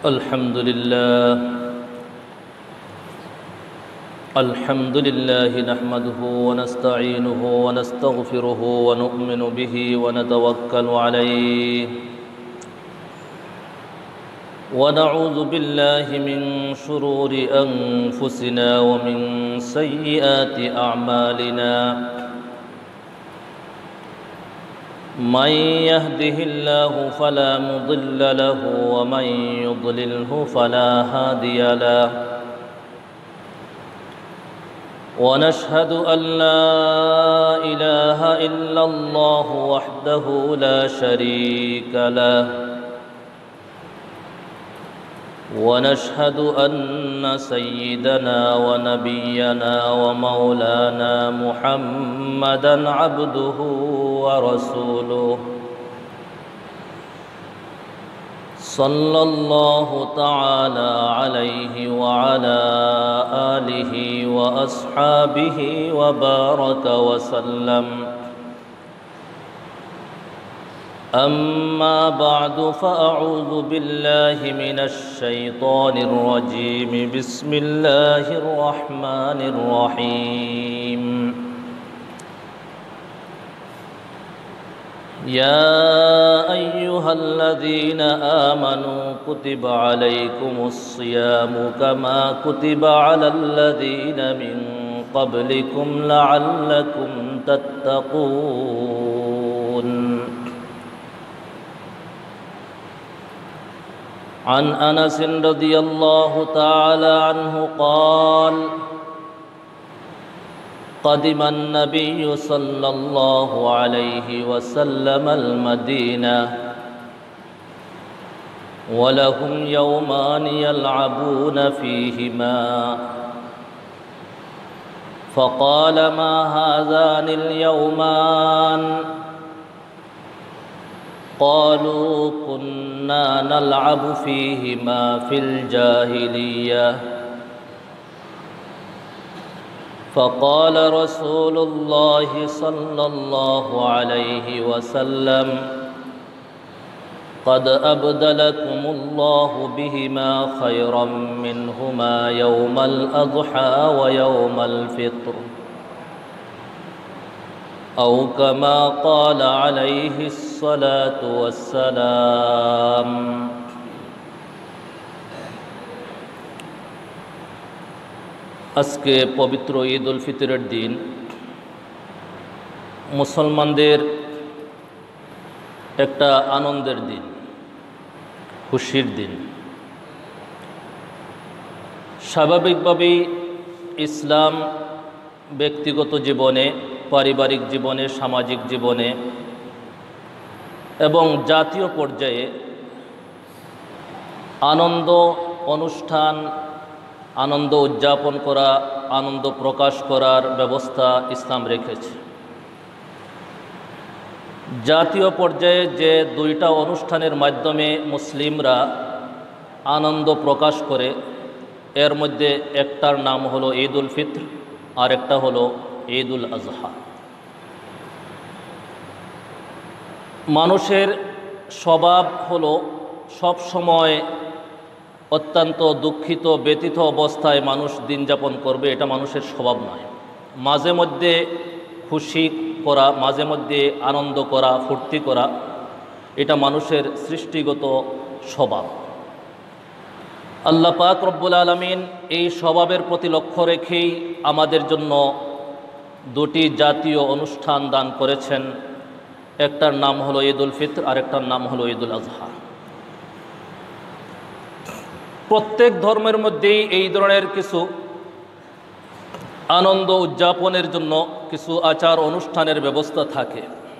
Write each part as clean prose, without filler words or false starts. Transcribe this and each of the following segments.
الحمد لله نحمده ونستعينه ونستغفره ونؤمن به ونتوكل عليه ونعوذ بالله من شرور أنفسنا ومن سيئات أعمالنا من يهده الله فلا مضل له ومن يضلله فلا هادي له ونشهد أن لا إله إلا الله وحده لا شريك له ونشهد أن سيدنا ونبينا ومولانا محمدًا عبده ورسوله صلى الله تعالى عليه وعلى آله وأصحابه وبارك وسلم أما بعد فأعوذ بالله من الشيطان الرجيم بسم الله الرحمن الرحيم يا أيها الذين آمنوا كتب عليكم الصيام كما كتب على الذين من قبلكم لعلكم تتقون عن أنس رضي الله تعالى عنه قال قدم النبي صلى الله عليه وسلم المدينة ولهم يومان يلعبون فيهما فقال ما هذان اليومان قالوا كنا نلعب فيهما في الجاهلية فقال رسول الله صلى الله عليه وسلم قد أبدلكم الله بهما خيرا منهما يوم الأضحى ويوم الفطر أو كما قال عليه الصلاة والسلام আজকে পবিত্র ঈদ উল ফিতরের দিন মুসলমানদের একটা আনন্দের দিন, খুশির দিন। স্বাভাবিকভাবেই ইসলাম ব্যক্তিগত জীবনে, পারিবারিক জীবনে, সামাজিক জীবনে এবং জাতীয় পর্যায়ে আনন্দ অনুষ্ঠান, আনন্দ উদযাপন করা, আনন্দ প্রকাশ করার ব্যবস্থা ইসলাম রেখেছে। জাতীয় পর্যায়ে যে দুইটা অনুষ্ঠানের মাধ্যমে মুসলিমরা আনন্দ প্রকাশ করে, এর মধ্যে একটার নাম হলো ঈদ উল ফিতর আর একটা হলো ঈদ উল আজহা। মানুষের স্বভাব হলো সব সময় অত্যন্ত দুঃখিত, ব্যথিত অবস্থায় মানুষ দিন যাপন করবে, এটা মানুষের স্বভাব নয়। মাঝে মধ্যে খুশি করা, মাঝে মধ্যে আনন্দ করা, ফুর্তি করা, এটা মানুষের সৃষ্টিগত স্বভাব। আল্লাহ পাক রব্বুল আলামিন এই স্বভাবের প্রতি লক্ষ্য রেখেই আমাদের জন্য দুটি জাতীয় অনুষ্ঠান দান করেছেন। একটার নাম হলো ঈদ উল ফিতর আর একটার নাম হলো ঈদ উল আজহা। প্রত্যেক ধর্মের মধ্যেই এই ধরনের কিছু আনন্দ উদযাপনের জন্য কিছু আচার অনুষ্ঠানের ব্যবস্থা থাকে।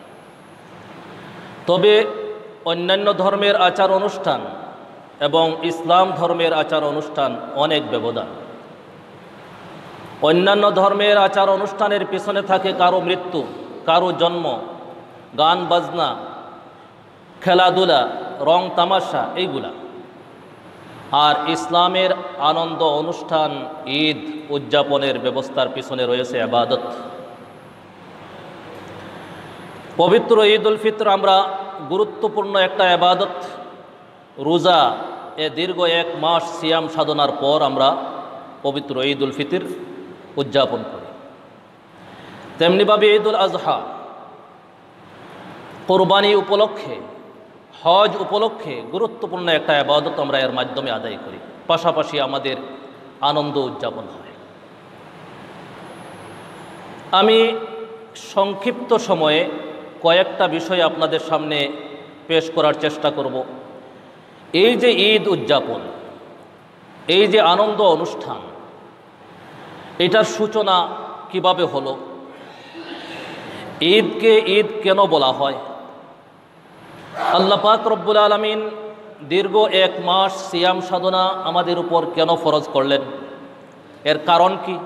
তবে অন্যান্য ধর্মের আচার অনুষ্ঠান এবং ইসলাম ধর্মের আচার অনুষ্ঠান অনেক ব্যবধান। অন্যান্য ধর্মের আচার অনুষ্ঠানের পিছনে থাকে কারো মৃত্যু, কারো জন্ম, গান বাজনা, খেলাধুলা, রং তামাশা, এইগুলা। আর ইসলামের আনন্দ অনুষ্ঠান, ঈদ উদযাপনের ব্যবস্থার পিছনে রয়েছে ইবাদত। পবিত্র ঈদ উল ফিতর আমরা গুরুত্বপূর্ণ একটা ইবাদত, রোজা এ দীর্ঘ এক মাস সিয়াম সাধনার পর আমরা পবিত্র ঈদ উল ফিতর উদযাপন করি। তেমনিভাবে ঈদ উল আজহা, কোরবানি উপলক্ষে, হজ উপলক্ষে গুরুত্বপূর্ণ একটা ইবাদত আমরা এর মাধ্যমে আদায় করি, পাশাপাশি আমাদের আনন্দ উদযাপন হয়। আমি সংক্ষিপ্ত সময়ে কয়েকটা বিষয় আপনাদের সামনে পেশ করার চেষ্টা করব। এই যে ঈদ উদযাপন, এই যে আনন্দ অনুষ্ঠান, এটার সূচনা কিভাবে হলো, ঈদকে ঈদ কেন বলা হয়, আল্লাহ পাক রব্বুল আলামিন দীর্ঘ এক মাস সিয়াম সাধনা আমাদের উপর কেন ফরজ করলেন, এর কারণ কি,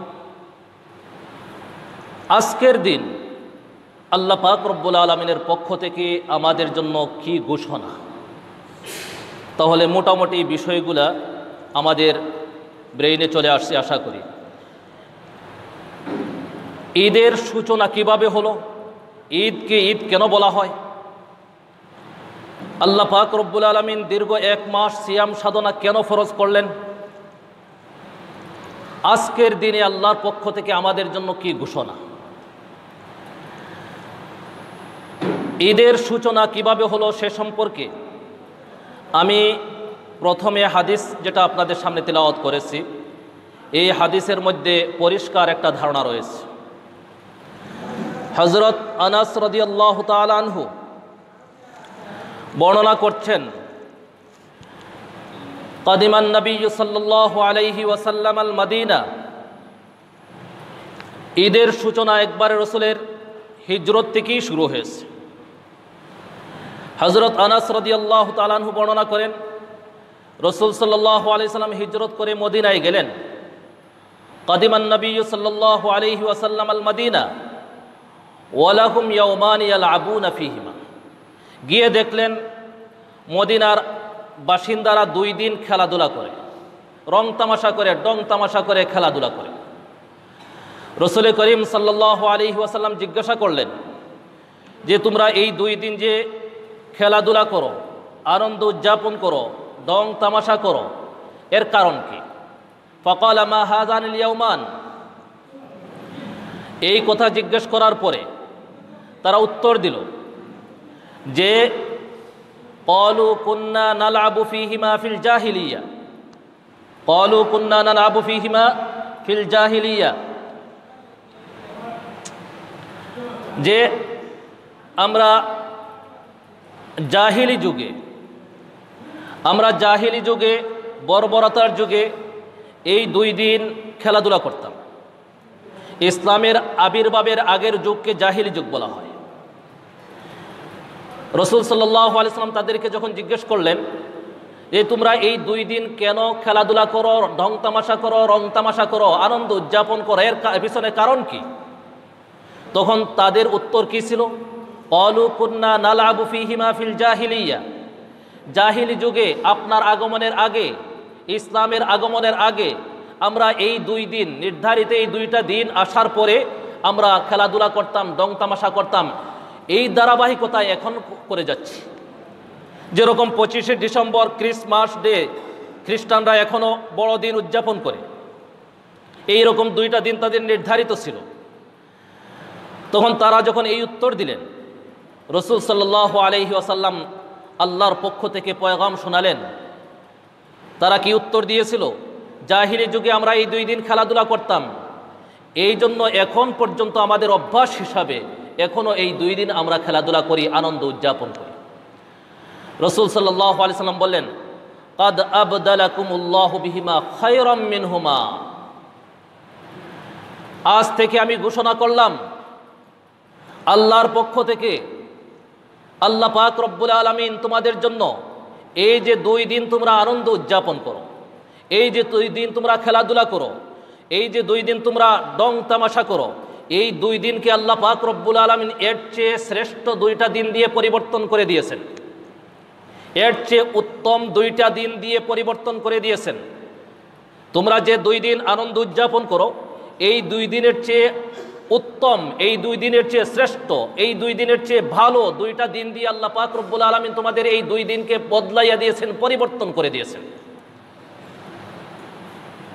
আজকের দিন আল্লাহ পাক রব্বুল আলামিনের পক্ষ থেকে আমাদের জন্য কি ঘোষণা, তাহলে মোটামুটি বিষয়গুলা আমাদের ব্রেইনে চলে আসছে আশা করি। ঈদের সূচনা কিভাবে হলো, ঈদকে ঈদ কেন বলা হয়, আল্লাহ পাক রব্বুল আলামিন দীর্ঘ এক মাস সিয়াম সাধনা কেন ফরজ করলেন, আজকের দিনে আল্লাহর পক্ষ থেকে আমাদের জন্য কি ঘোষণা, ঈদের সূচনা কিভাবে হলো সে সম্পর্কে আমি প্রথমে হাদিস যেটা আপনাদের সামনে তেলাওয়াত করেছি, এই হাদিসের মধ্যে পরিষ্কার একটা ধারণা রয়েছে। হযরত আনাস রাদিয়াল্লাহু তাআলা আনহু বর্ণনা করছেন, কাদিমান নবী সাল্লাল্লাহু আলাইহি ওয়াসাল্লাম আল মদিনা, ঈদের সূচনা একবারে রাসূলের হিজরত থেকেই শুরু হয়েছে। হযরত আনাস রাদিয়াল্লাহু তাআলা আনহু বর্ণনা করেন, রাসূল সাল্লাল্লাহু আলাইহি সাল্লাম হিজরত করে মদিনায় গেলেন। কাদিমান নবী সাল্লাল্লাহু আলাইহি ওয়াসাল্লাম আল মদিনা ওয়া লাহুম ইয়াওমান ইয়ালআবুনা ফীহিমা, গিয়ে দেখলেন মদিনার বাসিন্দারা 2 দিন খেলাধুলা করে, রং তামাশা করে, ডং তামাশা করে, খেলাধুলা করে। রাসূল করিম সাল্লাল্লাহু আলাইহি ওয়াসাল্লাম জিজ্ঞাসা করলেন যে তোমরা এই 2 দিন যে খেলাধুলা করো, আনন্দ উদযাপন করো, ডং তামাশা করো, এর কারণ কি? ফাকালা মা হাযানিল ইয়াওমান, এই কথা জিজ্ঞেস করার পরে তারা উত্তর দিল যে ক্বালু কুন্না নালআবু ফীহিমা ফিল জাহিলিয়া, ক্বালু কুন্না নালআবু ফীহিমা ফিল জাহিলিয়া, যে আমরা জাহিলি যুগে, বর্বরতার যুগে এই 2 দিন খেলাধুলা করতাম। ইসলামের আবির্ভাবের আগের যুগকে জাহিলি যুগ বলা হয়। রাসূল সাল্লাল্লাহু আলাইহি সাল্লাম তাদেরকে যখন জিজ্ঞেস করলেন যে তোমরা এই 2 দিন কেন খেলাধুলা করো, ঢং তামাশা করো, রং তামাশা করো, আনন্দ উদযাপন করো, এর পিছনে কারণ কি? তখন তাদের উত্তর কি ছিল? ক্বালু কুন্না নালআবু ফীহিমা ফিল জাহিলিয়া, জাহিলি যুগে আপনার আগমনের আগে, ইসলামের আগমনের আগে আমরা এই 2 দিন, নির্ধারিত এই 2টা দিন আসার পরে আমরা খেলাধুলা করতাম, ডং তামাশা করতাম। এই ধারাবাহিকতা এখন করে যাচ্ছি। যেরকম 25শে ডিসেম্বর ক্রিসমাস ডে খ্রিস্টানরা এখনও বড়দিন উদযাপন করে, এই রকম 2টা দিন তাদের নির্ধারিত ছিল। তখন তারা যখন এই উত্তর দিলেন, রাসূল সাল্লাল্লাহু আলাইহি ওয়াসাল্লাম আল্লাহর পক্ষ থেকে পয়গাম শোনালেন। তারা কি উত্তর দিয়েছিল? জাহিলি যুগে আমরা এই 2 দিন খেলাধুলা করতাম, এই জন্য এখন পর্যন্ত আমাদের অভ্যাস হিসাবে এখনও এই 2 দিন আমরা খেলাধুলা করি, আনন্দ উদযাপন করি। রাসূল সাল্লাল্লাহু আলাইহি ওয়াসাল্লাম বললেন, কাদ আবদালাকুমুল্লাহু বিহিমা খায়রাম মিনহুমা, আজ থেকে আমি ঘোষণা করলাম আল্লাহর পক্ষ থেকে, আল্লাহ পাক রব্বুল আলামিন তোমাদের জন্য এই যে 2 দিন তোমরা আনন্দ উদযাপন করো, এই যে 2 দিন তোমরা খেলাধুলা করো, এই যে 2 দিন তোমরা ডং তামাশা করো, এই 2 দিনকে আল্লাহ পাক রব্বুল আলামিন এর চেয়ে শ্রেষ্ঠ 2টা দিন দিয়ে পরিবর্তন করে দিয়েছেন, এর চেয়ে উত্তম 2টা দিন দিয়ে পরিবর্তন করে দিয়েছেন। তোমরা যে 2 দিন আনন্দ উদযাপন করো, এই 2 দিনের চেয়ে উত্তম, এই 2 দিনের চেয়ে শ্রেষ্ঠ, এই 2 দিনের চেয়ে ভালো 2টা দিন দিয়ে আল্লাহ পাক রব্বুল আলামিন তোমাদের এই 2 দিনকে বদলাইয়া দিয়েছেন, পরিবর্তন করে দিয়েছেন।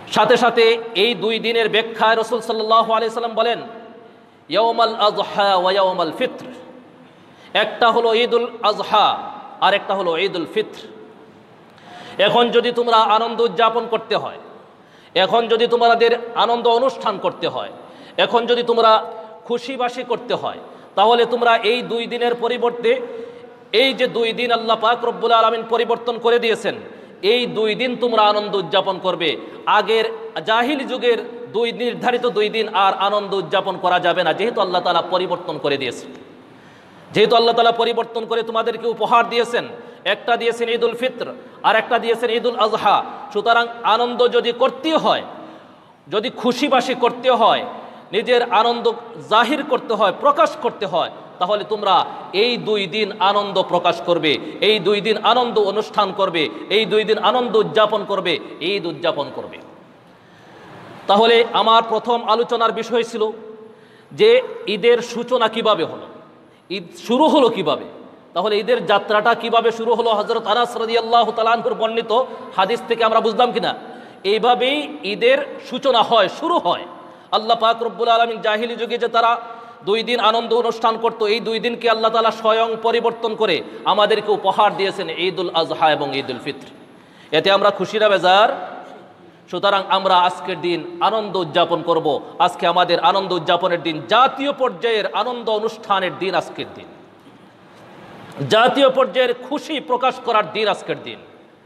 সাথে সাথে এই দুই দিনের ব্যাখ্যায় রাসূল সাল্লাল্লাহু আলাইহি সাল্লাম বলেন, ইয়াউমাল আযহা ওয়া ইয়াউমাল ফিত্র, একটা হলো ঈদুল আযহা আর একটা হলো ঈদুল ফিত্র। এখন যদি তোমরা আনন্দ উদযাপন করতে হয়, এখন যদি তোমাদের আনন্দ অনুষ্ঠান করতে হয়, এখন যদি তোমরা খুশিবাসি করতে হয়, তাহলে তোমরা এই দুই দিনের পরিবর্তে এই যে দুই দিন আল্লাহ পাক রব্বুল আলামিন পরিবর্তন করে দিয়েছেন, এই দুই দিন তোমরা আনন্দ উদযাপন করবে। আগের জাহিলি যুগের নির্ধারিত দুই দিন আর আনন্দ উদযাপন করা যাবে না, যেহেতু আল্লাহ তাআলা পরিবর্তন করে দিয়েছেন। যেহেতু আল্লাহ তাআলা পরিবর্তন করে তোমাদেরকে উপহার দিয়েছেন, একটা দিয়েছেন ঈদুল ফিত্র আর একটা দিয়েছেন ঈদুল আযহা। সুতরাং আনন্দ যদি করতে হয়, যদি খুশিবাসি করতে হয়, নিজের আনন্দ জাহির করতে হয়, প্রকাশ করতে হয়, তাহলে তোমরা এই দুই দিন আনন্দ প্রকাশ করবে, এই দুই দিন আনন্দ অনুষ্ঠান করবে, এই দুই দিন আনন্দ উদযাপন করবে, ঈদ উদযাপন করবে। তাহলে আমার প্রথম আলোচনার বিষয় ছিল যে ঈদের সূচনা কিভাবে হলো, ঈদ শুরু হলো কিভাবে। তাহলে ঈদের যাত্রাটা কিভাবে শুরু হলো, হযরত আনাস রাদিয়াল্লাহু তাআলা আনহুর বর্ণিত হাদিস থেকে আমরা বুঝলাম কিনা। এইভাবেই ঈদের সূচনা হয়, শুরু হয়। আল্লাহ পাক রব্বুল আলামিন জাহিলি যুগে যে তারা দুই দিন আনন্দ অনুষ্ঠান করত, এই দুই দিনকে আল্লাহ তাআলা স্বয়ং পরিবর্তন করে আমাদেরকে উপহার দিয়েছেন ঈদুল আযহা এবং ঈদুল ফিত্র। এতে আমরা খুশি না বেজার? সুতরাং আমরা আজকের দিন আনন্দ উদযাপন করব। আজকে আমাদের আনন্দ উদযাপনের দিন, জাতীয় পর্যায়ের আনন্দ অনুষ্ঠানের দিন আজকের দিন, জাতীয় পর্যায়ের খুশি প্রকাশ করার দিন আজকের দিন।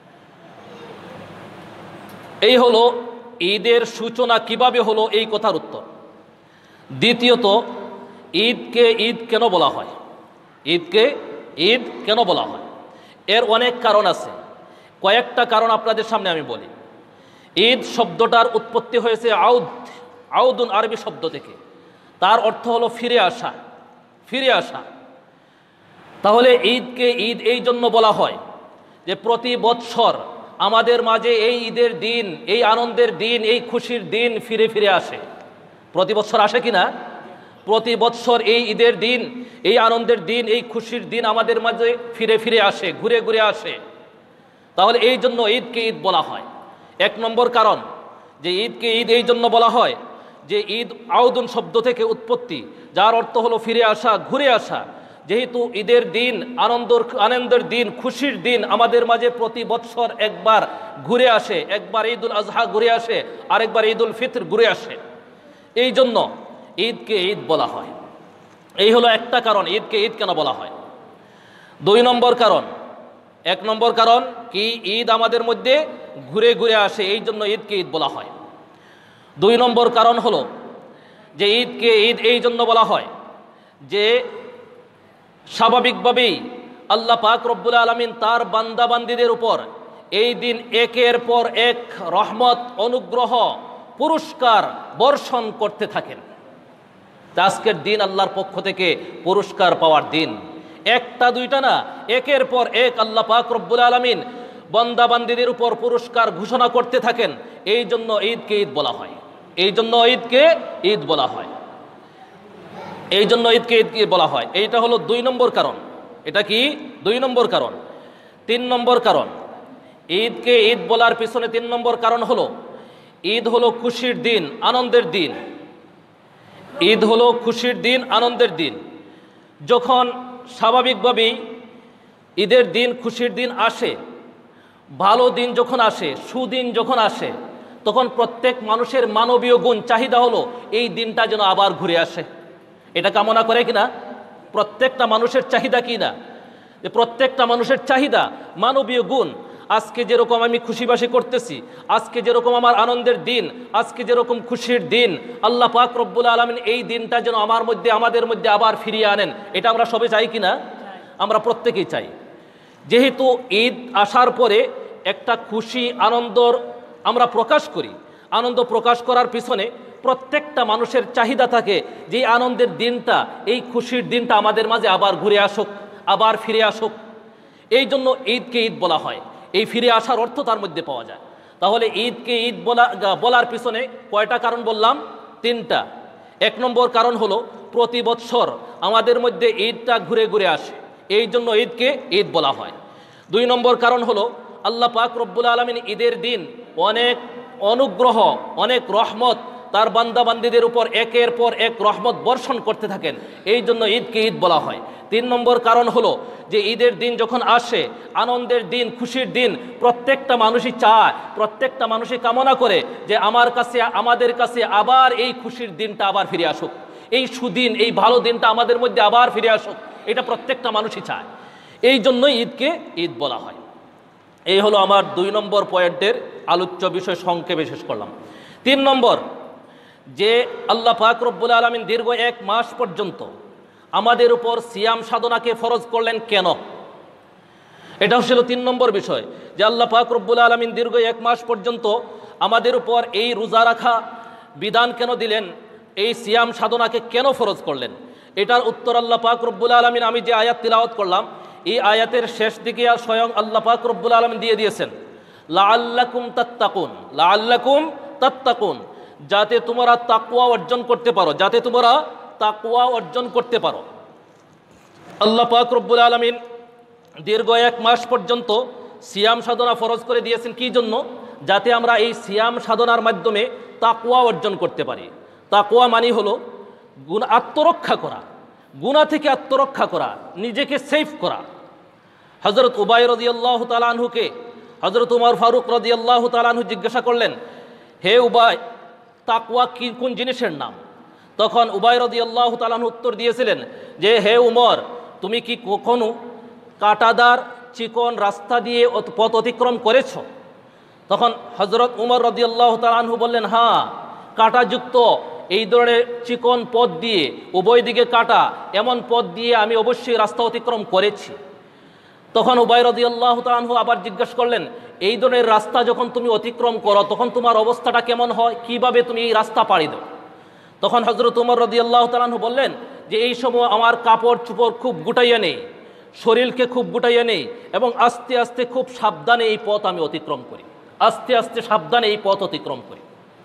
এই হলো ঈদের সূচনা কিভাবে হলো এই কথার উত্তর। দ্বিতীয়ত, ঈদকে ঈদ কেন বলা হয়? ঈদকে ঈদ কেন বলা হয়? এর অনেক কারণ আছে। কয়েকটা কারণ আপনাদের সামনে আমি বলি। ঈদ শব্দটার উৎপত্তি হয়েছে আউদুন আরবি শব্দ থেকে। তার অর্থ হলো ফিরে আসা, ফিরে আসা। তাহলে ঈদকে ঈদ এই জন্য বলা হয় যে প্রতি বৎসর আমাদের মাঝে এই ঈদের দিন, এই আনন্দের দিন, এই খুশির দিন ফিরে ফিরে আসে। প্রতি বৎসর আসে কি না? প্রতি বৎসর এই ঈদের দিন, এই আনন্দের দিন, এই খুশির দিন আমাদের মাঝে ফিরে ফিরে আসে, ঘুরে ঘুরে আসে। তাহলে এই জন্য ঈদকে ঈদ বলা হয়। এক নম্বর কারণ যে ঈদকে ঈদ এই জন্য বলা হয় যে ঈদ আউদুন শব্দ থেকে উৎপত্তি, যার অর্থ হলো ফিরে আসা, ঘুরে আসা। যেহেতু ঈদের দিন, আনন্দের দিন, খুশির দিন আমাদের মাঝে প্রতি বৎসর একবার ঘুরে আসে, একবার ঈদুল আযহা ঘুরে আসে, আরেকবার ঈদুল ফিত্র ঘুরে আসে, এই জন্য ঈদকে ঈদ বলা হয়। এই হলো একটা কারণ ঈদকে ঈদ কেন বলা হয়। দুই নম্বর কারণ, এক নম্বর কারণ কি, ঈদ আমাদের মধ্যে ঘুরে ঘুরে আসে, এই জন্য ঈদকে ঈদ বলা হয়। দুই নম্বর কারণ হলো যে ঈদকে ঈদ এই জন্য বলা হয় যে স্বাভাবিকভাবেই আল্লাহ পাক রব্বুল আলামিন তার বান্দাবান্দীদের উপর এই দিন একের পর এক রহমত, অনুগ্রহ, পুরস্কার বর্ষণ করতে থাকেন। আজকের দিন আল্লাহর পক্ষ থেকে পুরস্কার পাওয়ার দিন, একটা দুইটা না, একের পর এক আল্লাহ পাক রব্বুল আলামিন বান্দাবান্দীদের উপর পুরস্কার ঘোষণা করতে থাকেন। এই জন্য ঈদকে ঈদ বলা হয়, এই জন্য ঈদকে ঈদ বলা হয়, এই জন্য ঈদকে ঈদ বলা হয়। এইটা হলো দুই নম্বর কারণ। এটা কি? দুই নম্বর কারণ। তিন নম্বর কারণ, ঈদকে ঈদ বলার পিছনে তিন নম্বর কারণ হলো ঈদ হলো খুশির দিন, আনন্দের দিন। ঈদ হলো খুশির দিন, আনন্দের দিন। যখন স্বাভাবিকভাবেই ঈদের দিন, খুশির দিন আসে, ভালো দিন যখন আসে, সুদিন যখন আসে, তখন প্রত্যেক মানুষের মানবীয় গুণ, চাহিদা হলো এই দিনটা যেন আবার ঘুরে আসে। এটা কামনা করে কিনা? প্রত্যেকটা মানুষের চাহিদা কি না? যে প্রত্যেকটা মানুষের চাহিদা, মানবীয় গুণ। আজকে যেরকম আমি খুশিবাসি করতেছি, আজকে যেরকম আমার আনন্দের দিন, আজকে যেরকম খুশির দিন, আল্লাহ পাক রব্বুল আলামিন এই দিনটা যেন আমার মধ্যে, আমাদের মধ্যে আবার ফিরিয়ে আনেন। এটা আমরা সবে চাই কিনা? আমরা প্রত্যেকেই চাই। যেহেতু ঈদ আসার পরে একটা খুশি, আনন্দর আমরা প্রকাশ করি, আনন্দ প্রকাশ করার পিছনে প্রত্যেকটা মানুষের চাহিদা থাকে যে আনন্দের দিনটা, এই খুশির দিনটা আমাদের মাঝে আবার ঘুরে আসুক, আবার ফিরে আসুক। এই জন্য ঈদকে ঈদ বলা হয়। এই ফিরে আসার অর্থ তার মধ্যে পাওয়া যায়। তাহলে ঈদকে ঈদ বলার পিছনে কয়টা কারণ বললাম? তিনটা। এক নম্বর কারণ হলো প্রতি বৎসর আমাদের মধ্যে ঈদটা ঘুরে ঘুরে আসে, এই জন্য ঈদকে ঈদ বলা হয়। দুই নম্বর কারণ হলো আল্লাহ পাক রব্বুল আলামিন ঈদের দিন অনেক অনুগ্রহ, অনেক রহমত তার বান্দাবান্দীদের উপর একের পর এক রহমত বর্ষণ করতে থাকেন। এই জন্য ঈদকে ঈদ বলা হয়। 3 নম্বর কারণ হলো যে ঈদের দিন যখন আসে, আনন্দের দিন, খুশির দিন, প্রত্যেকটা মানুষই চায়, প্রত্যেকটা মানুষই কামনা করে যে আমাদের কাছে আবার এই খুশির দিনটা আবার ফিরে আসুক, এই সুদিন, এই ভালো দিনটা আমাদের মধ্যে আবার ফিরে আসুক, এটা প্রত্যেকটা মানুষই চায়। এই জন্যই ঈদকে ঈদ বলা হয়। এই হলো আমার 2 নম্বর পয়েন্টের আলোচ্য বিষয়, সংক্ষেপে শেষ করলাম। 3 নম্বর, যে আল্লাহ পাক রব্বুল আলামিন দীর্ঘ 1 মাস পর্যন্ত আমাদের উপর সিয়াম সাধনাকে ফরজ করলেন কেন? এটা হচ্ছিল 3 নম্বর বিষয়, যে আল্লাহ পাক রব্বুল আলামিন দীর্ঘ 1 মাস পর্যন্ত আমাদের উপর এই রোজা রাখা বিধান কেন দিলেন, এই সিয়াম সাধনাকে কেন ফরজ করলেন? এটার উত্তর আল্লাহ পাক রব্বুল আলামিন, আমি যে আয়াত তিলাওয়াত করলাম এই আয়াতের শেষ দিকে স্বয়ং আল্লাহ পাক রব্বুল আলামিন দিয়ে দিয়েছেন, লাআল্লাকুম তাত্তাকুন, লাআল্লাকুম তাত্তাকুন, যাতে তোমরা তাকওয়া অর্জন করতে পারো, যাতে তোমরা তাকওয়া অর্জন করতে পারো। আল্লাহ পাক রব্বুল আলামিন দীর্ঘ 1 মাস পর্যন্ত সিয়াম সাধনা ফরজ করে দিয়েছেন কি জন্য? যাতে আমরা এই সিয়াম সাধনার মাধ্যমে তাকওয়া অর্জন করতে পারি। তাকওয়া মানে হলো আত্মরক্ষা করা, গুনাহ থেকে আত্মরক্ষা করা, নিজেকে সেফ করা। হযরত উবাই রাদিয়াল্লাহু তাআলা আনহুকে হযরত উমর ফারুক রাদিয়াল্লাহু তাআলা আনহু জিজ্ঞাসা করলেন, হে উবাই, তাকওয়া কি, কোন জিনিসের নাম? তখন উবাই রাদিয়াল্লাহু তাআলা আনহু উত্তর দিয়েছিলেন যে, হে উমর, তুমি কি কখনো কাঁটাদার চিকন রাস্তা দিয়ে পথ অতিক্রম করেছ? তখন হযরত উমর রাদিয়াল্লাহু তাআলা আনহু বললেন, হ্যাঁ, কাঁটাযুক্ত এই ধরনের চিকন পথ দিয়ে, উভয় দিকে কাঁটা, এমন পথ দিয়ে আমি অবশ্যই রাস্তা অতিক্রম করেছি। তখন উবাই রাদিয়াল্লাহু তাআলা আনহু আবার জিজ্ঞাসা করলেন, এই ধরনের রাস্তা যখন তুমি অতিক্রম করো তখন তোমার অবস্থাটা কেমন হয়, কিভাবে তুমি এই রাস্তা পাড়ি দাও? তখন হযরত উমর রাদিয়াল্লাহু তাআলা আনহু বললেন যে, এই সময় আমার কাপড় চোপড় খুব গুটাইয়া নেই, শরীরকে খুব গুটাইয়া নেই, এবং আস্তে আস্তে খুব সাবধানে এই পথ আমি অতিক্রম করি, আস্তে আস্তে সাবধানে এই পথ অতিক্রম করি।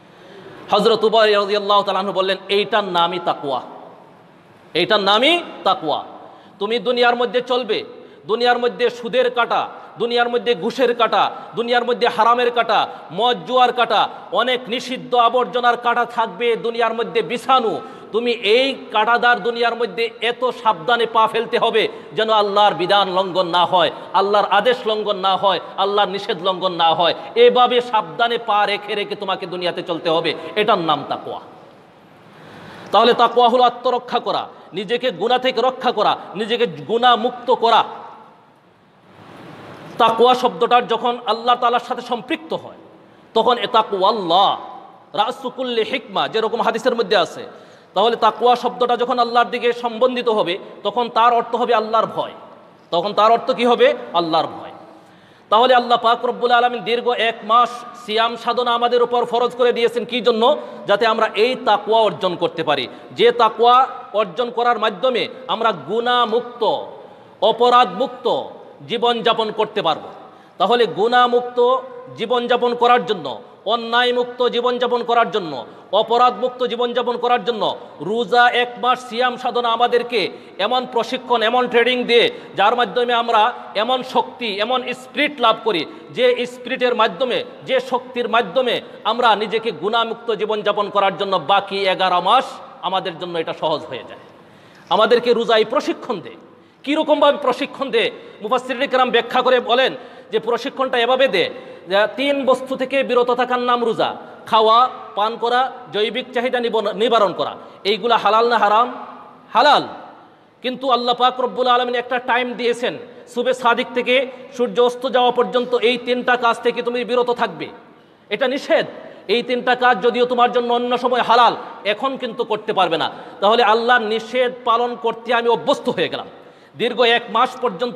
হযরত উবাই রাদিয়াল্লাহু তাআলা আনহু বললেন, এইটার নামই তাকওয়া, এইটার নামই তাকওয়া। তুমি দুনিয়ার মধ্যে চলবে, দুনিয়ার মধ্যে সুদের কাঁটা, দুনিয়ার মধ্যে ঘুষের কাঁটা, দুনিয়ার মধ্যে হারামের কাঁটা, মদ জুয়ার কাঁটা, অনেক নিষিদ্ধ আবর্জনার কাঁটা থাকবে দুনিয়ার মধ্যে বিছানো। তুমি এই কাঁটাদার দুনিয়ার মধ্যে এত সাবধানে পা ফেলতে হবে যেন আল্লাহর বিধান লঙ্ঘন না হয়, আল্লাহর আদেশ লঙ্ঘন না হয়, আল্লাহর নিষেধ লঙ্ঘন না হয়। এভাবে সাবধানে পা রেখে রেখে তোমাকে দুনিয়াতে চলতে হবে। এটার নাম তাকওয়া। তাহলে তাকওয়া হলো আত্মরক্ষা করা, নিজেকে গুনাহ থেকে রক্ষা করা, নিজেকে গুনাহ মুক্ত করা। তাকওয়া শব্দটার যখন আল্লাহ তাআলার সাথে সম্পৃক্ত হয় তখন তাকওয়াল্লাহ রাসু কুল্লি হিকমা, যেরকম হাদিসের মধ্যে আছে। তাহলে তাকওয়া শব্দটা যখন আল্লাহর দিকে সম্বন্ধিত হবে তখন তার অর্থ হবে আল্লাহর ভয়, তখন তার অর্থ কি হবে? আল্লাহর ভয়। তাহলে আল্লাহ পাক রব্বুল আলামিন দীর্ঘ 1 মাস সিয়াম সাধনা আমাদের উপর ফরজ করে দিয়েছেন কি জন্য? যাতে আমরা এই তাকওয়া অর্জন করতে পারি, যে তাকওয়া অর্জন করার মাধ্যমে আমরা গুনাহ মুক্ত, অপরাধ মুক্ত জীবনযাপন করতে পারবো। তাহলে গুনাহ মুক্ত জীবনযাপন করার জন্য, অন্যায় মুক্ত জীবনযাপন করার জন্য, অপরাধ মুক্ত জীবনযাপন করার জন্য রোজা 1 মাস সিয়াম সাধনা আমাদেরকে এমন প্রশিক্ষণ, এমন ট্রেনিং দিয়ে, যার মাধ্যমে আমরা এমন শক্তি, এমন স্পিরিট লাভ করি, যে স্পিরিটের মাধ্যমে, যে শক্তির মাধ্যমে আমরা নিজেকে গুনাহমুক্ত জীবনযাপন করার জন্য বাকি 11 মাস আমাদের জন্য এটা সহজ হয়ে যায়। আমাদেরকে রোজায় প্রশিক্ষণ দেয়। কীরকমভাবে প্রশিক্ষণ দেয়? মুফাসসিরিনে কেরাম ব্যাখ্যা করে বলেন যে প্রশিক্ষণটা এভাবে দেয় যে 3 বস্তু থেকে বিরত থাকার নাম রোজা। খাওয়া, পান করা, জৈবিক চাহিদা নিবারণ করা। এইগুলা হালাল না হারাম? হালাল। কিন্তু আল্লাহ পাক রব্বুল আলামিন একটা টাইম দিয়েছেন, সুবে সাদিক থেকে সূর্য অস্ত যাওয়া পর্যন্ত এই 3টা কাজ থেকে তুমি বিরত থাকবে। এটা নিষেধ। এই 3টা কাজ যদিও তোমার জন্য অন্য সময় হালাল, এখন কিন্তু করতে পারবে না। তাহলে আল্লাহর নিষেধ পালন করতে আমি অভ্যস্ত হয়ে গেলাম। দীর্ঘ 1 মাস পর্যন্ত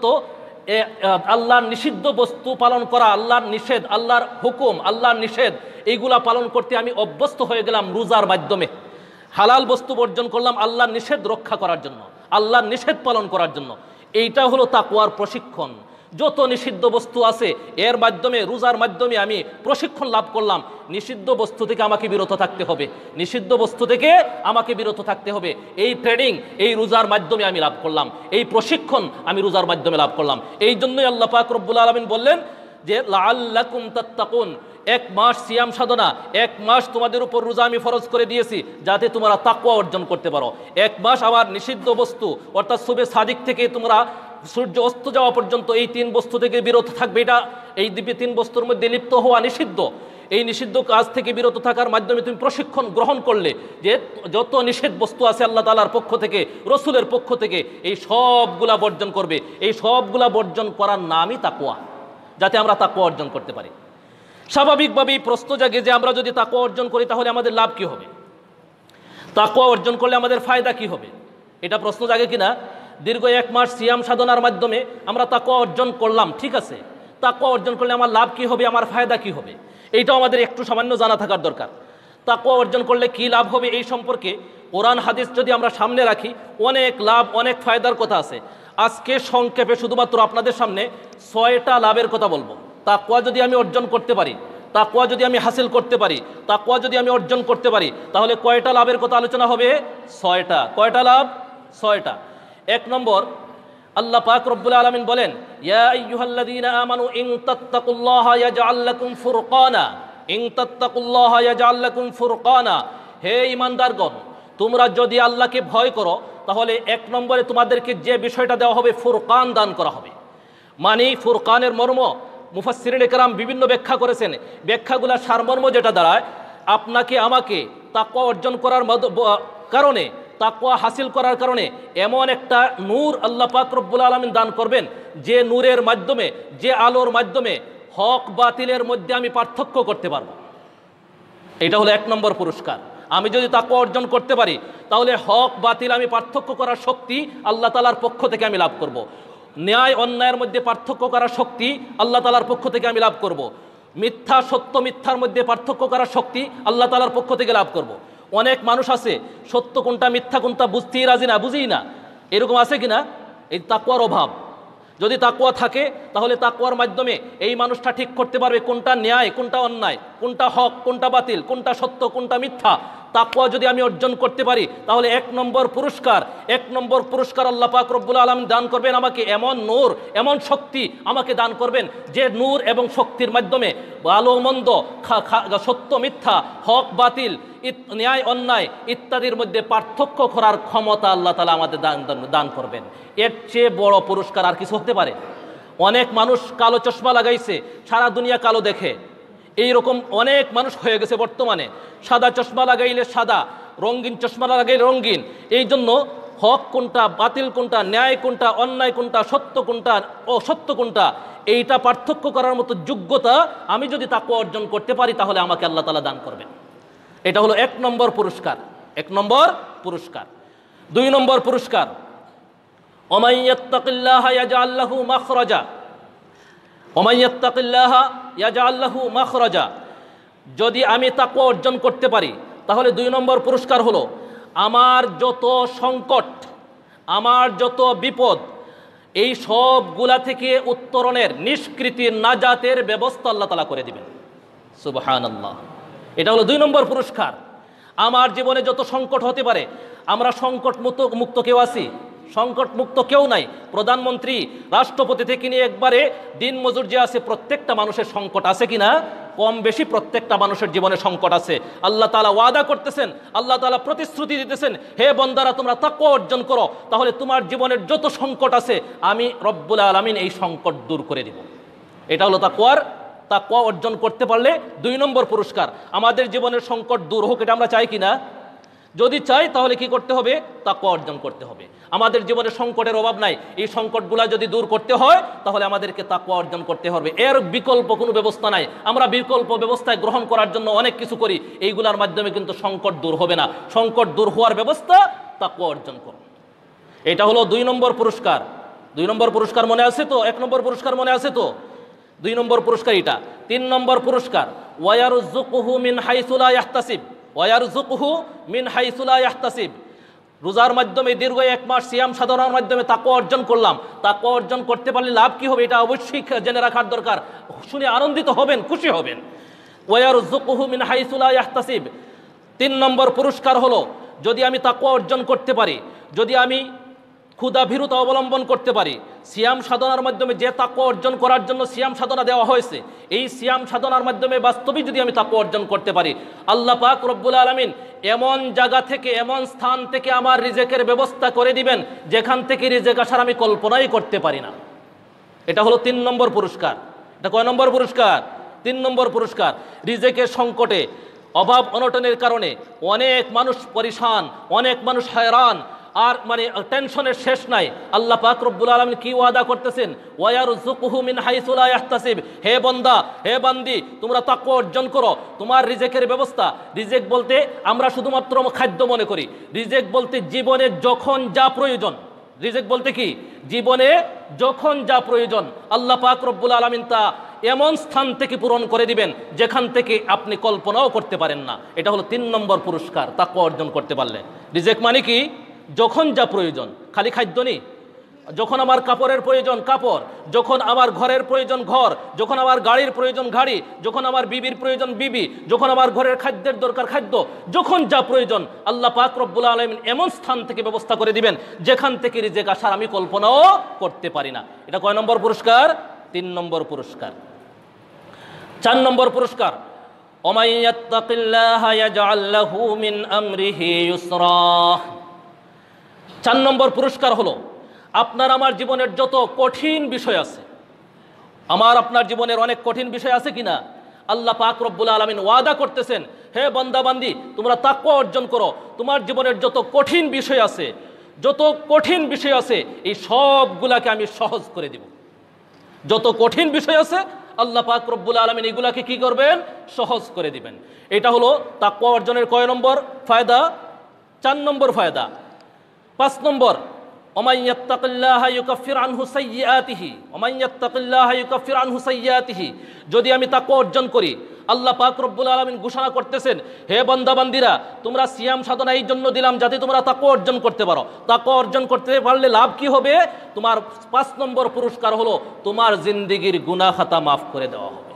আল্লাহর নিষিদ্ধ বস্তু পালন করা, আল্লাহর নিষেধ, আল্লাহর হুকুম, আল্লাহর নিষেধ, এইগুলা পালন করতে আমি অভ্যস্ত হয়ে গেলাম রোজার মাধ্যমে। হালাল বস্তু বর্জন করলাম আল্লাহর নিষেধ রক্ষা করার জন্য, আল্লাহর নিষেধ পালন করার জন্য। এইটা হলো তাকওয়ার প্রশিক্ষণ। যত নিষিদ্ধ বস্তু আছে এর মাধ্যমে, রোজার মাধ্যমে আমি প্রশিক্ষণ লাভ করলাম। নিষিদ্ধ বস্তু থেকে আমাকে বিরত থাকতে হবে, নিষিদ্ধ বস্তু থেকে আমাকে বিরত থাকতে হবে। এই ট্রেনিং এই রোজার মাধ্যমে আমি লাভ করলাম, এই প্রশিক্ষণ আমি রোজার মাধ্যমে লাভ করলাম। এই জন্যই আল্লাহ পাক রব্বুল আলামিন বললেন যে লাআল্লাকুম তাত্তাকুন, এক মাস সিয়াম সাধনা, এক মাস তোমাদের উপর রোজা আমি ফরজ করে দিয়েছি যাতে তোমরা তাকওয়া অর্জন করতে পারো। এক মাস আবার নিষিদ্ধ বস্তু অর্থাৎ শুবে সাদিক থেকে তোমরা সূর্য অস্ত যাওয়া পর্যন্ত এই 3 বস্তু থেকে বিরত থাকবে। এটা এই 3 বস্তুর মধ্যে লিপ্ত হওয়া নিষিদ্ধ। এই নিষিদ্ধ কাজ থেকে বিরত থাকার মাধ্যমে তুমি প্রশিক্ষণ গ্রহণ করলে যে যত নিষেধ বস্তু আছে আল্লাহ তাআলার পক্ষ থেকে, রসুলের পক্ষ থেকে, এই সবগুলা বর্জন করবে। এই সবগুলা বর্জন করার নামই তাকওয়া, যাতে আমরা তাকওয়া অর্জন করতে পারি। স্বাভাবিকভাবেই প্রশ্ন জাগে যে আমরা যদি তাকওয়া অর্জন করি তাহলে আমাদের লাভ কি হবে, তাকওয়া অর্জন করলে আমাদের ফায়দা কি হবে, এটা প্রশ্ন জাগে কিনা। দীর্ঘ 1 মাস সিয়াম সাধনার মাধ্যমে আমরা তাকওয়া অর্জন করলাম, ঠিক আছে, তাকওয়া অর্জন করলে আমার লাভ কি হবে, আমার ফায়দা কি হবে, এইটাও আমাদের একটু সামান্য জানা থাকার দরকার। তাকওয়া অর্জন করলে কি লাভ হবে এই সম্পর্কে কোরআন হাদিস যদি আমরা সামনে রাখি, অনেক লাভ, অনেক ফায়দার কথা আছে। আজকে সংক্ষেপে শুধুমাত্র আপনাদের সামনে 6টা লাভের কথা বলবো। তাকওয়া যদি আমি অর্জন করতে পারি, তাকওয়া যদি আমি হাসিল করতে পারি, তাকওয়া যদি আমি অর্জন করতে পারি, তাহলে কয়টা লাভের কথা আলোচনা হবে? 6টা। কয়টা লাভ? 6টা। 1 নম্বর, আল্লাহ পাক রব্বুল আলামিন বলেন, ইয়া আইয়ুহাল্লাযীনা আমানু ইন তাত্তাকুল্লাহা ইয়াজআল লাকুম ফুরকানা, ইন তাত্তাকুল্লাহা ইয়াজআল লাকুম ফুরকানা। হে ঈমানদারগণ, তোমরা যদি আল্লাহকে ভয় করো তাহলে 1 নম্বরে তোমাদেরকে যে বিষয়টা দেওয়া হবে, ফুরকান দান করা হবে। মানে ফুরকানের মর্ম মুফাসসিরিনে কেরাম বিভিন্ন ব্যাখ্যা করেছেন। ব্যাখ্যাগুলা সারমর্ম যেটা দাঁড়ায়, আপনাকে আমাকে তাকওয়া অর্জন করার কারণে, তাকওয়া হাসিল করার কারণে এমন একটা নূর আল্লাহ পাক রব্বুল আলামিন দান করবেন, যে নূরের মাধ্যমে, যে আলোর মাধ্যমে হক বাতিলের মধ্যে আমি পার্থক্য করতে পারবো। এটা হলো 1 নম্বর পুরস্কার। আমি যদি তাকওয়া অর্জন করতে পারি তাহলে হক বাতিল আমি পার্থক্য করার শক্তি আল্লাহ তাআলার পক্ষ থেকে আমি লাভ করব। ন্যায় অন্যায়ের মধ্যে পার্থক্য করার শক্তি আল্লাহ তাআলার পক্ষ থেকে আমি লাভ করব। মিথ্যা সত্য মিথ্যার মধ্যে পার্থক্য করার শক্তি আল্লাহ তাআলার পক্ষ থেকে লাভ করব। অনেক মানুষ আছে সত্য কোনটা মিথ্যা কোনটা বুঝতেই রাজি না, বুঝিই না, এরকম আছে কিনা? এই তাকওয়ার অভাব। যদি তাকওয়া থাকে তাহলে তাকওয়ার মাধ্যমে এই মানুষটা ঠিক করতে পারবে কোনটা ন্যায় কোনটা অন্যায়, কোনটা হক কোনটা বাতিল, কোনটা সত্য কোনটা মিথ্যা। তাকওয়া যদি আমি অর্জন করতে পারি তাহলে 1 নম্বর পুরস্কার, 1 নম্বর পুরস্কার আল্লাহ পাক রব্বুল আলামিন দান করবেন আমাকে এমন নূর, এমন শক্তি আমাকে দান করবেন, যে নূর এবং শক্তির মাধ্যমে ভালো মন্দ, সত্য মিথ্যা, হক বাতিল, ন্যায় অন্যায় ইত্যাদির মধ্যে পার্থক্য করার ক্ষমতা আল্লাহ তাআলা আমাদের দান করবেন। এর চেয়ে বড় পুরস্কার আর কিছু হতে পারে? অনেক মানুষ কালো চশমা লাগাইছে, সারা দুনিয়া কালো দেখে, এইরকম অনেক মানুষ হয়ে গেছে বর্তমানে। সাদা চশমা লাগাইলে সাদা, রঙিন চশমা লাগাইলে রঙিন। এই জন্য হক কোনটা, বাতিল কোনটা, ন্যায় কোনটা, অন্যায় কোনটা, সত্য কোনটা, অসত্য কোনটা, এইটা পার্থক্য করার মতো যোগ্যতা আমি যদি তাকওয়া অর্জন করতে পারি তাহলে আমাকে আল্লাহ তাআলা দান করবেন। এটা হলো 1 নম্বর পুরস্কার। 1 নম্বর পুরস্কার। 2 নম্বর পুরস্কার, ওমাইয়াত্তাকিল্লাহা ইয়াজআল লাহু মাখরাজা, ওমাইয়াত্তাকিল্লাহা ইয়াজআল লাহু মাখরাজা। যদি আমি তাকওয়া অর্জন করতে পারি তাহলে 2 নম্বর পুরস্কার হলো আমার যত সংকট, আমার যত বিপদ, এই সবগুলা থেকে উত্তরণের, নিষ্কৃতির, নাজাতের ব্যবস্থা আল্লাহ তাআলা করে দিবেন। সুবহানাল্লাহ। এটা হলো 2 নম্বর পুরস্কার। আমার জীবনে যত সংকট হতে পারে, আমরা সংকট মুক্ত কেউ আছি? সংকট মুক্ত কেউ নাই। প্রধানমন্ত্রী, রাষ্ট্রপতি থেকে নিয়ে একবারে দিন মজুর যে আছে, প্রত্যেকটা মানুষের সংকট আছে কিনা? কম বেশি প্রত্যেকটা মানুষের জীবনে সংকট আছে। আল্লাহ তাআলা ওয়াদা করতেছেন, আল্লাহ তাআলা প্রতিশ্রুতি দিতেছেন, হে বান্দারা তোমরা তাকওয়া অর্জন করো, তাহলে তোমার জীবনের যত সংকট আছে আমি রব্বুল আলামিন এই সংকট দূর করে দিব। এটা হলো তাকওয়া অর্জন করতে পারলে 2 নম্বর পুরস্কার। আমাদের জীবনের সংকট দূর হোক, এটা আমরা চাই কিনা? যদি চাই তাহলে কি করতে হবে? তাকওয়া অর্জন করতে হবে। আমাদের জীবনে সংকটের অভাব নাই, এই সংকটগুলো যদি দূর করতে হয় তাহলে আমাদেরকে তাকওয়া অর্জন করতে হবে। এর বিকল্প কোনো ব্যবস্থা নাই। আমরা বিকল্প ব্যবস্থায় গ্রহণ করার জন্য অনেক কিছু করি, এইগুলোর মাধ্যমে কিন্তু সংকট দূর হবে না। সংকট দূর হওয়ার ব্যবস্থা তাকওয়া অর্জন করুন। এটা হলো 2 নম্বর পুরস্কার। 2 নম্বর পুরস্কার মনে আছে তো? 1 নম্বর পুরস্কার মনে আছে তো? 2 নম্বর পুরস্কার এটা। 3 নম্বর পুরস্কার, ওয়ায়ারযুকুহু মিন হাইসু লা ইয়াহতাসিব, ওয়ায়ারযুকুহু মিন হাইসু লা ইয়াহতাসিব। রোজার মাধ্যমে দীর্ঘ 1 মাস সিয়াম সাধনার মাধ্যমে তাকওয়া অর্জন করলাম। তাকওয়া অর্জন করতে পারলে লাভ কি হবে এটা অবশ্যই জেনে রাখার দরকার। শুনে আনন্দিত হবেন, খুশি হবেন। ওয়ায়ারযুকুহু মিন হাইসু লা ইয়াহতাসিব। 3 নম্বর পুরস্কার হলো, যদি আমি তাকওয়া অর্জন করতে পারি, যদি আমি ক্ষুধাভীরতা অবলম্বন করতে পারি, সিয়াম সাধনার মাধ্যমে যে তাকওয়া অর্জন করার জন্য সিয়াম সাধনা দেওয়া হয়েছে, এই সিয়াম সাধনার মাধ্যমে বাস্তবিক যদি আমি তাকওয়া অর্জন করতে পারি, আল্লাহ পাক রব্বুল আলামিন এমন জায়গা থেকে, এমন স্থান থেকে আমার রিজেকের ব্যবস্থা করে দিবেন যেখান থেকে রিজেক আসার আমি কল্পনাই করতে পারি না। এটা হলো 3 নম্বর পুরস্কার। এটা কয় নম্বর পুরস্কার? 3 নম্বর পুরস্কার। রিজেকের সংকটে, অভাব অনটনের কারণে অনেক মানুষ পরিশান, অনেক মানুষ হয়রান, আর মানে টেনশনের শেষ নাই। আল্লাহ পাক রব্বুল আলামিন কি ওয়াদা করতেছেন? ওয়ায়ারযুকুহু মিন হাইসু লা ইয়াহতাসিব। হে বান্দা, হে বান্দি, তোমরা তাকওয়া অর্জন করো, তোমার রিজেকের ব্যবস্থা। রিজেক বলতে আমরা শুধুমাত্র খাদ্য মনে করি। রিজেক বলতে জীবনে যখন যা প্রয়োজন। রিজেক বলতে কি? জীবনে যখন যা প্রয়োজন আল্লাহ পাক রব্বুল আলামিন তা এমন স্থান থেকে পূরণ করে দিবেন যেখান থেকে আপনি কল্পনাও করতে পারেন না। এটা হলো 3 নম্বর পুরস্কার তাকওয়া অর্জন করতে পারলে। রিজেক মানে কি? যখন যা প্রয়োজন, খালি খাদ্য নেই। যখন আমার কাপড়ের প্রয়োজন কাপড়, যখন আমার ঘরের প্রয়োজন ঘর, যখন আমার গাড়ির প্রয়োজন গাড়ি, যখন আমার বিবির প্রয়োজন বিবি, যখন আমার ঘরের খাদ্যের দরকার খাদ্য, যখন যা প্রয়োজন আল্লাহ পাক রব্বুল আলামিন এমন স্থান থেকে ব্যবস্থা করে দিবেন যেখান থেকে রিজেক আসার আমি কল্পনাও করতে পারি না। এটা কয় নম্বর পুরস্কার? 3 নম্বর পুরস্কার। 4 নম্বর পুরস্কার, ওমাই ইয়াত্তাকিল্লাহা ইয়াজআল লাহু মিন আমরিহি ইউসরা। 4 নম্বর পুরস্কার হলো, আপনার আমার জীবনের যত কঠিন বিষয় আছে, আমার আপনার জীবনের অনেক কঠিন বিষয় আছে কিনা, আল্লাহ পাক রব্বুল আলামিন ওয়াদা করতেছেন, হে বান্দা বান্দি, তোমরা তাকওয়া অর্জন করো, তোমার জীবনের যত কঠিন বিষয় আছে, যত কঠিন বিষয় আছে, এই সবগুলাকে আমি সহজ করে দিব। যত কঠিন বিষয় আছে আল্লাহ পাক রব্বুল আলামিন এগুলাকে কি করবেন? সহজ করে দিবেন। এটা হলো তাকওয়া অর্জনের কয় নম্বর ফায়দা? 4 নম্বর ফায়দা। 5 নম্বর, ওমান ইয়াত্তাকিল্লাহা ইউকাফির আনহু সাইয়্যাতিহি। ওমান ইয়াত্তাকিল্লাহা ইউকাফির আনহু সাইয়্যাতিহি। যদি আমি তাকওয়া অর্জন করি, আল্লাহ পাক রব্বুল আলামিন ঘোষণা করতেছেন, হে বান্দা বান্দিরা, তোমরা সিয়াম সাধনা এই জন্য দিলাম যাতে তোমরা তাকওয়া অর্জন করতে পারো। তাকওয়া অর্জন করতে পারলে লাভ কি হবে? তোমার 5 নম্বর পুরস্কার হলো তোমার জিন্দেগীর গুনাহ খাতা মাফ করে দেওয়া হবে।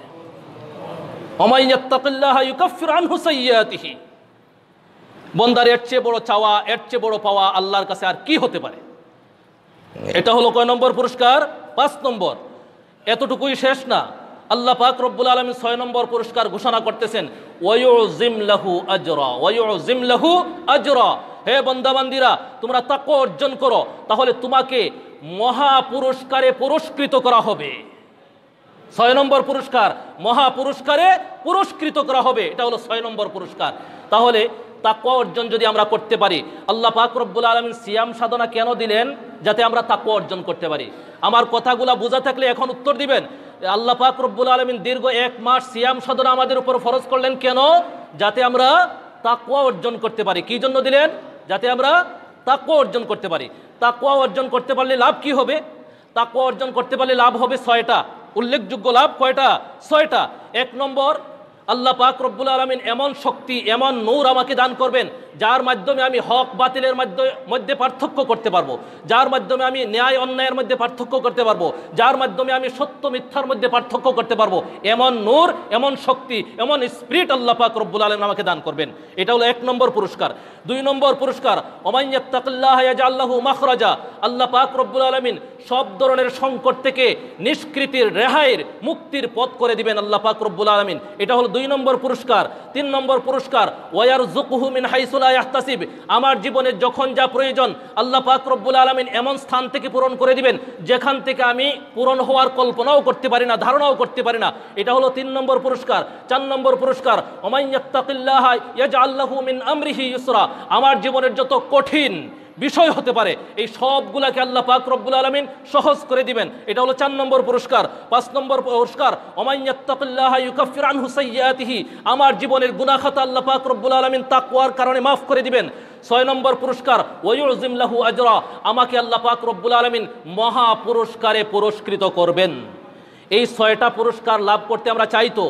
ওমান ইয়াত্তাকিল্লাহা ইউকাফির আনহু সাইয়্যাতিহি। বন্দার এর চেয়ে বড় চাওয়া, এর চেয়ে বড় পাওয়া আল্লাহর কাছে আর কি হতে পারে? এটা হলো কয় নম্বর পুরস্কার? 5 নম্বর। এতটুকুই শেষ না, আল্লাহ পাক রব্বুল আলামিন 6 নম্বর পুরস্কার ঘোষণা করতেছেন, ওয়ায়ুযিম লাহু আজরা, ওয়ায়ুযিম লাহু আজরা। হে বান্দা বান্দিরা, তোমরা তাকওয়া অর্জন করো, তাহলে তোমাকে মহা পুরস্কারে পুরস্কৃত করা হবে। 6 নম্বর পুরস্কার, মহা পুরস্কারে পুরস্কৃত করা হবে। এটা হলো 6 নম্বর পুরস্কার। তাহলে তাকওয়া অর্জন যদি আমরা করতে পারি, আল্লাহ পাক রব্বুল আলামিন সিয়াম সাধনা কেন দিলেন? যাতে আমরা তাকওয়া অর্জন করতে পারি। আমার কথাগুলা বোঝা থাকলে এখন উত্তর দিবেন। আল্লাহ পাক রব্বুল আলামিন দীর্ঘ 1 মাস সিয়াম সাধনা আমাদের উপর ফরজ করলেন কেন? যাতে আমরা তাকওয়া অর্জন করতে পারি। কি জন্য দিলেন? যাতে আমরা তাকওয়া অর্জন করতে পারি। তাকওয়া অর্জন করতে পারলে লাভ কি হবে? তাকওয়া অর্জন করতে পারলে লাভ হবে 6টা। উল্লেখযোগ্য লাভ কয়টা? 6টা। 1 নম্বর, আল্লাহ পাক রব্বুল আলামিন এমন শক্তি, এমন নূর আমাকে দান করবেন যার মাধ্যমে আমি হক বাতিলের মধ্যে পার্থক্য করতে পারবো, যার মাধ্যমে আমি ন্যায় অন্যায়ের মধ্যে পার্থক্য করতে পারবো, যার মাধ্যমে আমি সত্য মিথ্যার মধ্যে পার্থক্য করতে পারবো। এমন নূর, এমন শক্তি, এমন স্পিরিট আল্লাহ পাক রব্বুল আলামিন আমাকে দান করবেন। এটা হলো 1 নম্বর পুরস্কার। 2 নম্বর পুরস্কার, ওমান ইয়াত্তাকিল্লাহা ইয়াজআল লাহু মাখরাজা। আল্লাহ পাক রব্বুল আলামিন সব ধরনের সংকট থেকে নিষ্কৃতির, রেহাইয়ের, মুক্তির পথ করে দিবেন আল্লাহ পাক রব্বুল আলামিন। এটা হলো 2 নম্বর পুরস্কার। 3 নম্বর পুরস্কার, ওয়ায়ারযুকুহু মিন হাইসু লা ইয়াহতাসিব। আমার জীবনে যখন যা প্রয়োজন আল্লাহ পাক রব্বুল আলামিন এমন স্থান থেকে পূরণ করে দিবেন যেখান থেকে আমি পূরণ হওয়ার কল্পনাও করতে পারি না, ধারণাও করতে পারি না। এটা হলো 3 নম্বর পুরস্কার। 4 নম্বর পুরস্কার, ওমান ইয়াত্তাকিল্লাহা ইয়াজআল লাহু মিন আমরিহি ইউসরা। আমার জীবনের যত কঠিন বিষয় হতে পারে এই সবগুলাকে আল্লাহ পাক রব্বুল আলামিন সহজ করে দিবেন। এটা হলো 4 নম্বর পুরস্কার। 5 নম্বর পুরস্কার, ওমান ইয়াত্তাকিল্লাহা ইউকাফির আনহু সাইয়্যাতিহি। আমার জীবনের গুনাহ খাতা আল্লাহ পাক রব্বুল আলামিন তাকওয়ার কারণে মাফ করে দিবেন। 6 নম্বর পুরস্কার, ওয়ায়ুযিম লাহু আজরা। আমাকে আল্লাহ পাক রব্বুল আলামিন মহা পুরস্কারে পুরস্কৃত করবেন। এই 6টা পুরস্কার লাভ করতে আমরা চাই তো।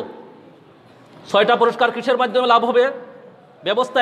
6টা পুরস্কার কিসের মাধ্যমে লাভ হবে? ব্যবস্থা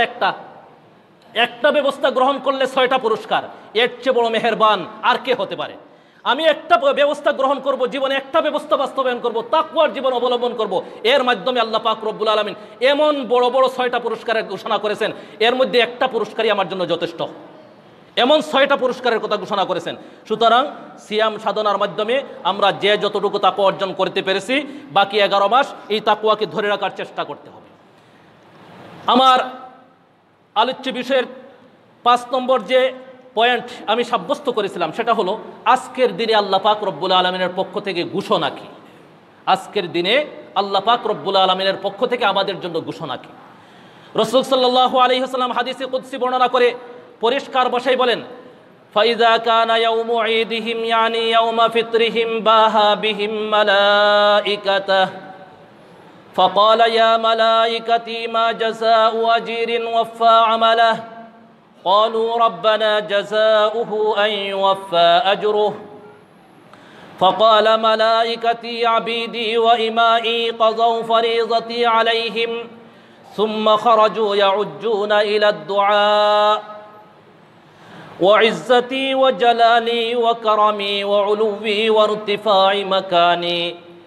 একটা ব্যবস্থা গ্রহণ করলে 6টা পুরস্কার। এর চেয়ে বড় মেহেরবান আর কে হতে পারে? আমি একটা ব্যবস্থা গ্রহণ করব, জীবনে একটা ব্যবস্থা বাস্তবায়ন করব, তাকওয়ার জীবন অবলম্বন করব। এর মাধ্যমে আল্লাহ পাক রব্বুল আলামিন এমন বড় বড় 6টা পুরস্কারের ঘোষণা করেছেন, এর মধ্যে একটা পুরস্কারই আমার জন্য যথেষ্ট। এমন 6টা পুরস্কারের কথা ঘোষণা করেছেন। সুতরাং সিয়াম সাধনার মাধ্যমে আমরা যে যতটুকু তাকওয়া অর্জন করতে পেরেছি, বাকি 11 মাস এই তাকওয়াকে ধরে রাখার চেষ্টা করতে হবে। আমার আলোচ্য বিষয়ের 5 নম্বর যে পয়েন্ট আমি সাব্যস্ত করেছিলাম সেটা হলো আজকের দিনে আল্লাহ পাক রব্বুল আলামিনের পক্ষ থেকে ঘোষণা কি। আজকের দিনে আল্লাহ পাক রব্বুল আলামিনের পক্ষ থেকে আমাদের জন্য ঘোষণা কি। রাসূল সাল্লাল্লাহু আলাইহি ওয়াসাল্লাম হাদিসে কুদসি বর্ণনা করে পরিষ্কার ভাষায় বলেন, ফাইযা কানা ইয়াউমু ঈদিহিম ইয়ানি ইয়াউমা ফিতরিহিম বাহা বিহিম মালাইকাতাহ فقال يا ملائكتي ما جزاء أجير وفى عمله قالوا ربنا جزاؤه أن يوفى أجره فقال ملائكتي عبيدي وإمائي قضوا فريضتي عليهم ثم خرجوا يعجون إلى الدعاء وعزتي وجلالي وكرمي وعلوي وارتفاع مكاني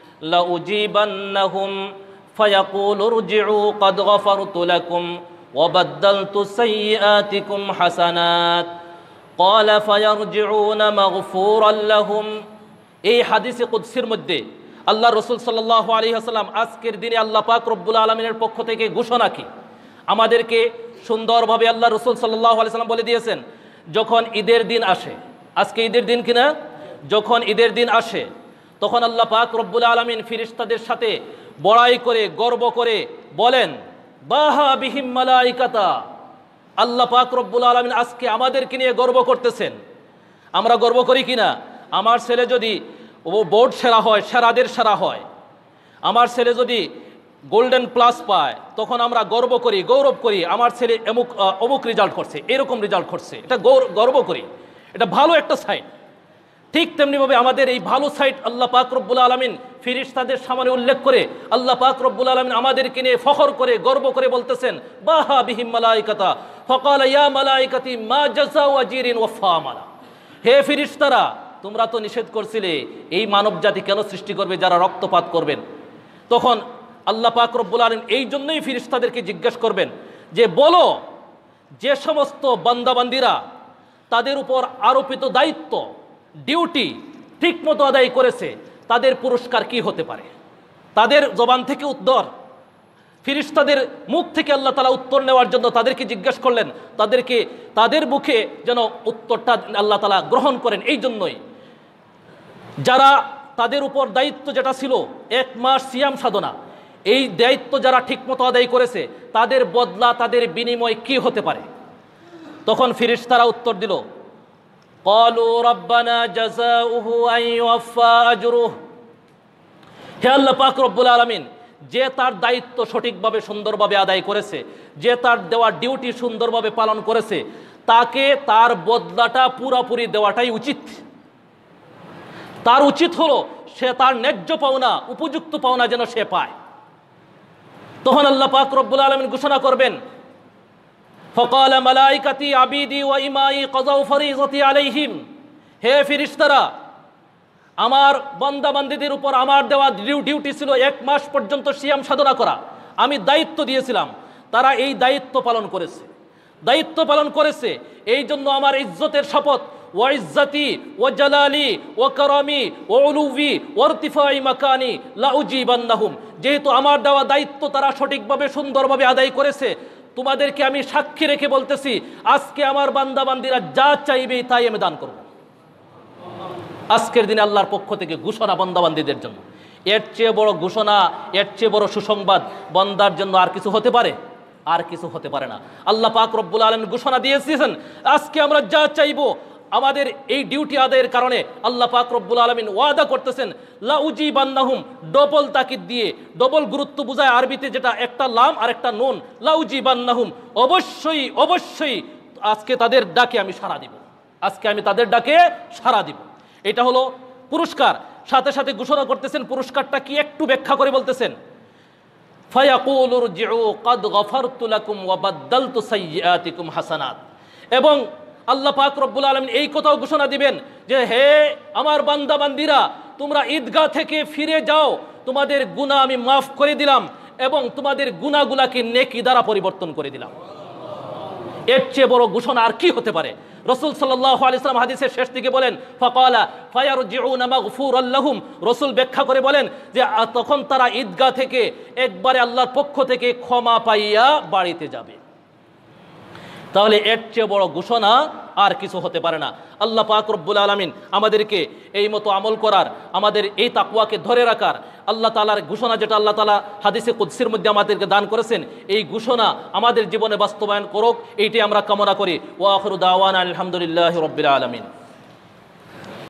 لأجيبنهم فيقول ارجعوا قد غفرت لكم وبدلت سيئاتكم حسنات قال فيرجعون مغفورا لهم। এই হাদিসে কুদসির মধ্যে আল্লাহ রাসূল সাল্লাল্লাহু আলাইহি ওয়াসাল্লাম আজকের দিনে আল্লাহ পাক রব্বুল আলামিনের পক্ষ থেকে ঘোষণা কি আমাদেরকে সুন্দরভাবে আল্লাহ রাসূল সাল্লাল্লাহু আলাইহি ওয়াসাল্লাম বলে দিয়েছেন। যখন ঈদের দিন আসে, আজকে ঈদের দিন কিনা, যখন ঈদের দিন আসে তখন আল্লাহ পাক রব্বুল আলামিন ফেরেশতাদের সাথে বড়াই করে গর্ব করে বলেন, বাহা বিহিম মালাইকাতা, আল্লাহ পাক রব্বুল আলামিন আজকে আমাদেরকে নিয়ে গর্ব করতেছেন। আমরা গর্ব করি কিনা? আমার ছেলে যদি বোর্ড সেরা হয়, সেরাদের সেরা হয়, আমার ছেলে যদি গোল্ডেন প্লাস পায় তখন আমরা গর্ব করি, গৌরব করি, আমার ছেলে অমুক রেজাল্ট করছে, এরকম রেজাল্ট করছে, এটা গর্ব করি, এটা ভালো একটা সাইড। ঠিক তেমনিভাবে আমাদের এই ভালো সাইড আল্লাহ পাক রব্বুল আলামিন ফেরেশতাদের সামনে উল্লেখ করে আল্লাহ পাক রব্বুল আলামিন আমাদেরকে নিয়ে ফখর করে গর্ব করে বলতেছেন, বাহা বিহিম মালাইকাতা ফাকালা ইয়া মালাইকাতি মা জাযাউ আজরিন ওয়াফা আমালা। হে ফেরেশতারা, তোমরা তো নিষেধ করছিলে এই মানব জাতি কেন সৃষ্টি করবে যারা রক্তপাত করবেন। তখন আল্লাহ পাক রব্বুল আলামিন এই জন্যই ফেরেশতাদেরকে জিজ্ঞেস করবেন যে বলো, যে সমস্ত বান্দাবান্দিরা তাদের উপর আরোপিত দায়িত্ব ডিউটি ঠিকমতো আদায় করেছে তাদের পুরস্কার কি হতে পারে। তাদের জবান থেকে উত্তর, ফেরেশতাদের মুখ থেকে আল্লাহ তাআলা উত্তর নেওয়ার জন্য তাদেরকে জিজ্ঞেস করলেন, তাদের মুখে যেন উত্তরটা আল্লাহ তাআলা গ্রহণ করেন। এই জন্যই যারা তাদের উপর দায়িত্ব যেটা ছিল 1 মাস সিয়াম সাধনা, এই দায়িত্ব যারা ঠিকমতো আদায় করেছে তাদের বদলা, তাদের বিনিময় কি হতে পারে। তখন ফেরেশতারা উত্তর দিল, ক্বালু রাব্বানা জাযাউহু আন ইউফা আজরুহু। হে আল্লাহ পাক রব্বুল আলামিন, যে তার দায়িত্ব সঠিকভাবে সুন্দরভাবে আদায় করেছে, যে তার দেওয়া ডিউটি সুন্দরভাবে পালন করেছে, তাকে তার বদলাটা পুরোপুরি দেওয়াটাই উচিত। তার উচিত হলো সে তার ন্যায্য পাওনা, উপযুক্ত পাওনা যেন সে পায়। তখন আল্লাহ পাক রব্বুল আলামিন ঘোষণা করবেন, ফাকালা মালাইকাতি আবিদি ওয়া ইমাই কাযাউ ফরিযতি আলাইহিম। হে ফেরেশতারা, আমার বান্দা বান্দীদের উপর আমার দেওয়া ডিউটি ছিল 1 মাস পর্যন্ত সিয়াম সাধনা করা। আমি দায়িত্ব দিয়েছিলাম, তারা এই দায়িত্ব পালন করেছে। এই জন্য আমার ইজ্জতের শপথ, ওয়া ইজ্জতি ওয়া জালালি ওয়া কারামি ওয়া উলুবি ওয়া ইরতিফাই মাকানি লা উজিবান্নাহুম। যেহেতু আমার দেওয়া দায়িত্ব তারা সঠিকভাবে সুন্দরভাবে আদায় করেছে, তোমাদেরকে আমি সাক্ষী রেখে বলতেছি, আজকে আমার বান্দা বান্দীরা যা চাইবে তাই আমি দান করব। আজকের দিনে আল্লাহর পক্ষ থেকে ঘোষণা বান্দাবান্দীদের জন্য। এর চেয়ে বড় ঘোষণা, এর চেয়ে বড় সুসংবাদ বান্দার জন্য আর কিছু হতে পারে? আর কিছু হতে পারে না। আল্লাহ পাক রব্বুল আলামিন ঘোষণা দিয়েছেন, আজকে আমরা যা চাইবো আমাদের এই ডিউটি আদায়ের কারণে আল্লাহ পাক রব্বুল আলামিন ওয়াদা করতেছেন, লা উজিবান্নাহুম, ডবল তাকিদ দিয়ে, ডবল গুরুত্ব বোঝায় আরবিতে, যেটা একটা লাম আর একটা নুন। লা উজিবান্নাহুম, অবশ্যই অবশ্যই আজকে তাদের ডাকে আমি সাড়া দিব, আজকে আমি তাদের ডাকে সাড়া দিব। এটা হলো পুরস্কার। সাথে সাথে ঘোষণা করতেছেন পুরস্কারটা কি, একটু ব্যাখ্যা করে বলতেছেন, ফায়াকুলু রজিউ ক্বাদ গফারতু লাকুম ওয়া বাদদালতু সাইয়্যাতিকুম হাসানাত। এবং আল্লাহ পাক রব্বুল আলামিন এই কথাও ঘোষণা দিবেন যে, হে আমার বান্দা বান্দীরা, তোমরা ঈদগাহ থেকে ফিরে যাও, তোমাদের গুনাহ আমি মাফ করে দিলাম এবং তোমাদের গুনাহগুলোকে নেকি দ্বারা পরিবর্তন করে দিলাম। এর চেয়ে বড় ঘোষণা আর কি হতে পারে? রসুল সাল্লাল্লাহু আলাইহি ওয়াসাল্লাম হাদিসের শেষ দিকে বলেন ফাকালা ফায়ারজিউনা মাগফুরাল লাহুম, রসুল ব্যাখ্যা করে বলেন যে তখন তারা ঈদগাহ থেকে একবারে আল্লাহর পক্ষ থেকে ক্ষমা পাইয়া বাড়িতে যাবে। তাহলে এর চেয়ে বড় ঘোষণা আর কিছু হতে পারে না। আল্লাহ পাক রব্বুল আলামিন আমাদেরকে এই মতো আমল করার, আমাদের এই তাকওয়াকে ধরে রাখার, আল্লাহ তাআলার ঘোষণা যেটা আল্লাহ তাআলা হাদিসে কুদসির মধ্যে আমাদেরকে দান করেছেন, এই ঘোষণা আমাদের জীবনে বাস্তবায়ন করুক, এইটাই আমরা কামনা করি। ওয়া আখিরু দাওয়ানা আলহামদুলিল্লাহি রাব্বিল আলামিন।